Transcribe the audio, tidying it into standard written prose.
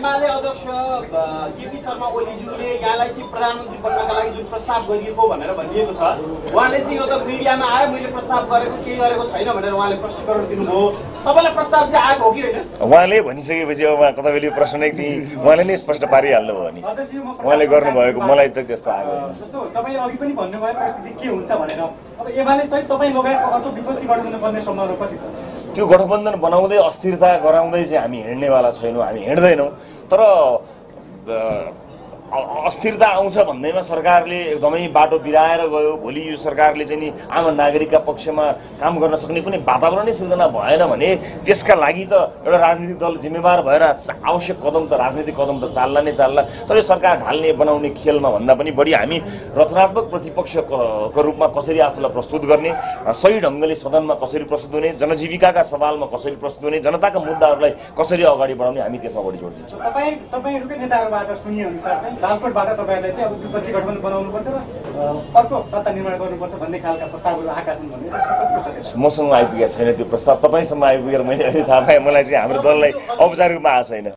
एमाले अध्यक्ष केपी शर्मा ओलीज्यूले यहाँलाई चाहिँ प्रधानमन्त्री बन्नका लागि जुन प्रस्ताव गरिएको भनेर भनिएको छ, उहाँले चाहिँ यो त मिडियामा आयो मैले प्रस्ताव गरेको केही गरेको छैन भनेर उहाँले प्रश्नीकरण दिनुभयो। तपाईँलाई प्रस्ताव चाहिँ आएको हो कि होइन? उहाँले भनिसकेपछि अब कतैले प्रश्न नै उहाँले नै स्पष्ट पारिहाल्नु भयो नि। उहाँले गर्नुभएको मलाई त त्यस्तो आएको जस्तो तपाईँ अघि पनि भन्नुभयो परिस्थिति के हुन्छ भनेर। अब एमाले सहित तपाईँ लगायत अर्को विपक्षी गठबन्धन बन्ने सम्भावना कति छ? त्यो गठबन्धन बनाउँदै अस्थिरता गराउँदै चाहिँ हामी हिँड्नेवाला छैनौँ, हामी हिँड्दैनौँ। तर अस्थिरता आउँछ भन्दैमा सरकारले एकदमै बाटो बिराएर गयो। भोलि यो सरकारले चाहिँ नि आम नागरिकका पक्षमा काम गर्न सक्ने कुनै वातावरणै सिर्जना भएन भने त्यसका लागि त एउटा राजनीतिक दल जिम्मेवार भएर आवश्यक कदम त राजनीतिक कदम त चाल्ला नै चाल्ला। तर यो सरकार ढाल्ने बनाउने खेलमा भन्दा पनि बढी हामी रचनात्मक प्रतिपक्षको रूपमा कसरी आफूलाई प्रस्तुत गर्ने, सही ढङ्गले सदनमा कसरी प्रस्तुत हुने, जनजीविकाका सवालमा कसरी प्रस्तुत हुने, जनताका मुद्दाहरूलाई कसरी अगाडि बढाउने, हामी त्यसमा बढी जोड दिन्छौँ। तपाईँहरूकै नेताहरूबाट सुनिए अनुसार चाहिँ बालकोटबाट तपाईँहरूलाई चाहिँ अब विपक्षी गठबन्धन बनाउनुपर्छ र अर्को सत्ता निर्माण गर्नुपर्छ भन्ने खालका प्रस्तावहरू आएका छन् भन्ने मसँग आइपुगेको छैन त्यो प्रस्ताव। तपाईँसँग आइपुगेर मैले अहिले थाहा पाएँ। मलाई चाहिँ हाम्रो दललाई औपचारिक रूपमा आएको छैन।